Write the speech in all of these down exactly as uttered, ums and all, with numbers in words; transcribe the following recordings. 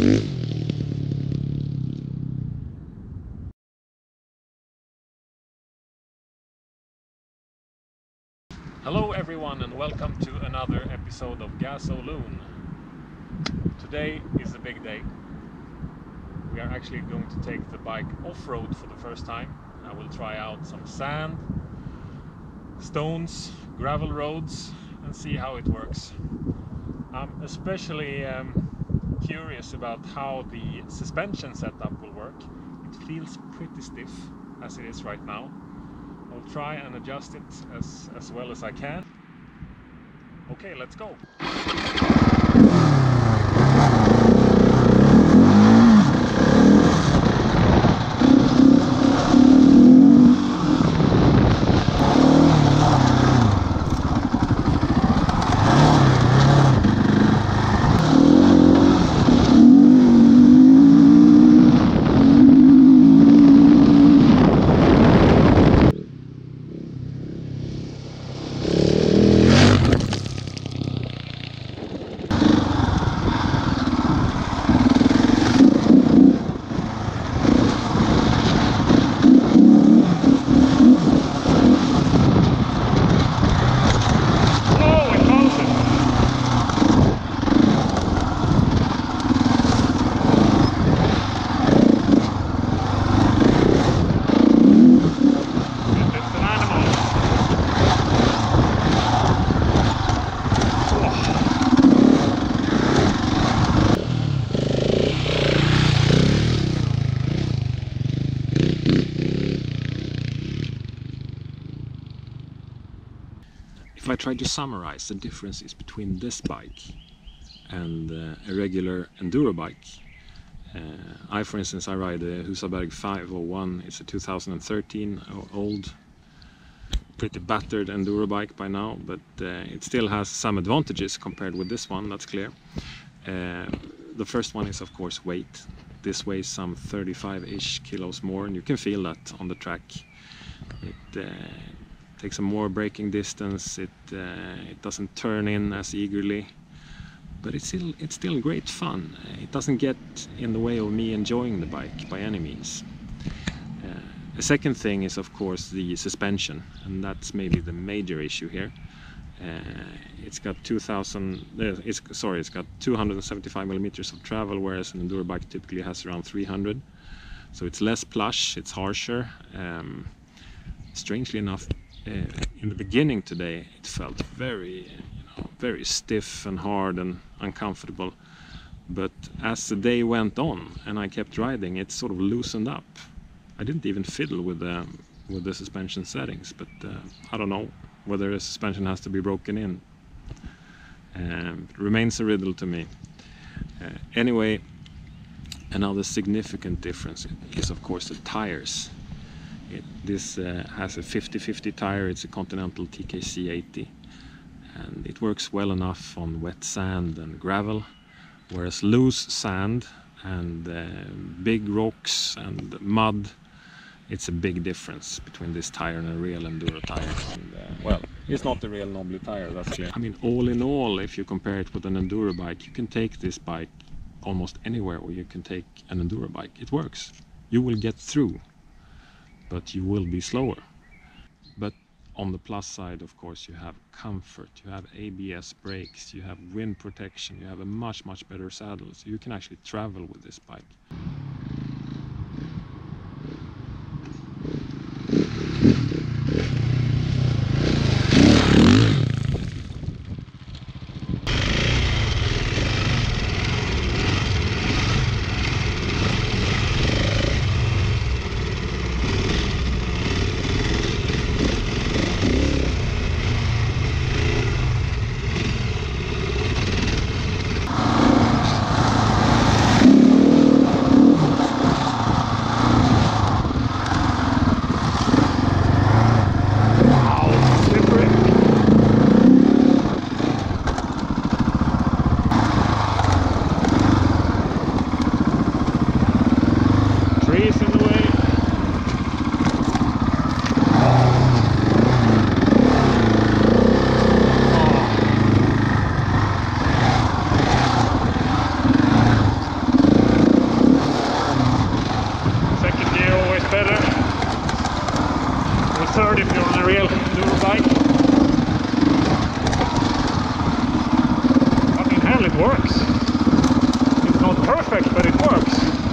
Hello everyone and welcome to another episode of Gas-o-Loon. Today is a big day. We are actually going to take the bike off-road for the first time. I will try out some sand, stones, gravel roads and see how it works. I'm especially um, curious about how the suspension setup will work. It feels pretty stiff as it is right now. I'll try and adjust it as, as well as I can. Okay, let's go! If I try to summarize the differences between this bike and uh, a regular enduro bike, uh, I for instance I ride a Husqvarna five oh one. It's a two thousand thirteen old, pretty battered enduro bike by now, but uh, it still has some advantages compared with this one, that's clear. Uh, the first one is of course weight. This weighs some thirty-five-ish kilos more and you can feel that on the track. It uh, takes a more braking distance, it uh, it doesn't turn in as eagerly, but it's still it's still great fun. It doesn't get in the way of me enjoying the bike by any means. Uh, the second thing is of course the suspension, and that's maybe the major issue here. Uh, it's got two thousand, uh, it's sorry, it's got two hundred seventy-five millimeters of travel, whereas an enduro bike typically has around three hundred. So it's less plush, it's harsher. Um, strangely enough, Uh, in the beginning today it felt very, you know, very stiff and hard and uncomfortable, but as the day went on and I kept riding, it sort of loosened up. I didn't even fiddle with the with the suspension settings, but uh, I don't know whether the suspension has to be broken in. Um, it remains a riddle to me. Uh, anyway, another significant difference is of course the tires. It, this uh, has a fifty fifty tire. It's a Continental T K C eighty, and it works well enough on wet sand and gravel, whereas loose sand and uh, big rocks and mud, it's a big difference between this tire and a real enduro tire. And, uh, well, it's not a real Nobly tire, that's clear. I mean, all in all, if you compare it with an enduro bike, you can take this bike almost anywhere where you can take an enduro bike. It works. You will get through, but you will be slower. But on the plus side, of course, you have comfort, you have A B S brakes, you have wind protection, you have a much much better saddle, so you can actually travel with this bike. works. It's not perfect, but it works.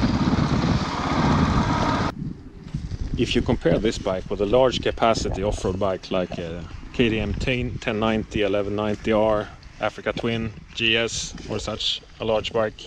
If you compare this bike with a large capacity off-road bike like a K T M ten ninety, eleven ninety R, Africa Twin, G S or such a large bike,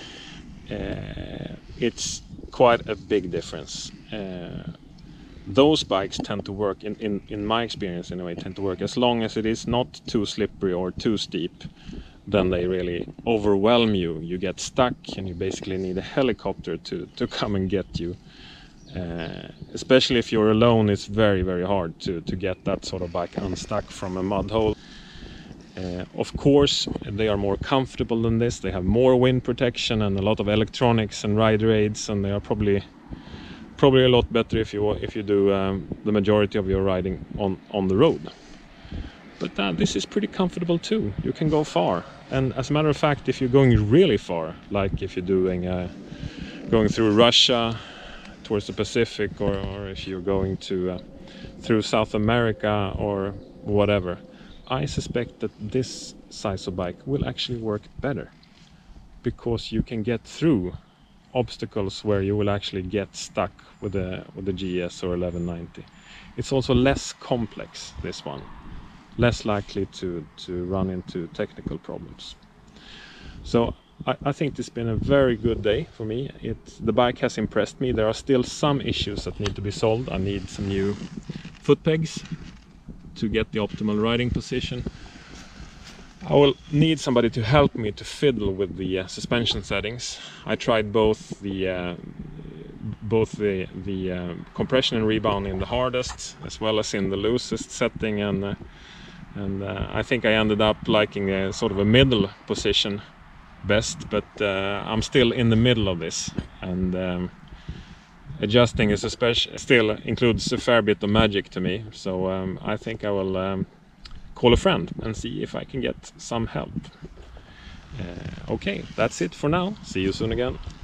uh, it's quite a big difference. Uh, those bikes tend to work, in, in, in my experience anyway, tend to work as long as it is not too slippery or too steep. Then they really overwhelm you. You get stuck and you basically need a helicopter to, to come and get you. Uh, especially if you're alone, it's very very hard to, to get that sort of bike unstuck from a mud hole. Uh, of course they are more comfortable than this, they have more wind protection and a lot of electronics and rider aids, and they are probably probably a lot better if you if you do um, the majority of your riding on, on the road. But uh, this is pretty comfortable too, you can go far, and as a matter of fact, if you're going really far, like if you're doing uh, going through Russia towards the Pacific, or, or if you're going to uh, through South America or whatever, I suspect that this size of bike will actually work better, because you can get through obstacles where you will actually get stuck with a with a G S or eleven ninety. It's also less complex, this one, less likely to to run into technical problems. So I, I think it's been a very good day for me. It, the bike has impressed me. There are still some issues that need to be solved. I need some new foot pegs to get the optimal riding position. I will need somebody to help me to fiddle with the uh, suspension settings. I tried both the uh, both the the uh, compression and rebound in the hardest as well as in the loosest setting, and uh, and uh, I think I ended up liking a sort of a middle position best, but uh, I'm still in the middle of this, and um, adjusting is especially still includes a fair bit of magic to me. So um, I think I will um, call a friend and see if I can get some help. Uh, okay, that's it for now. See you soon again.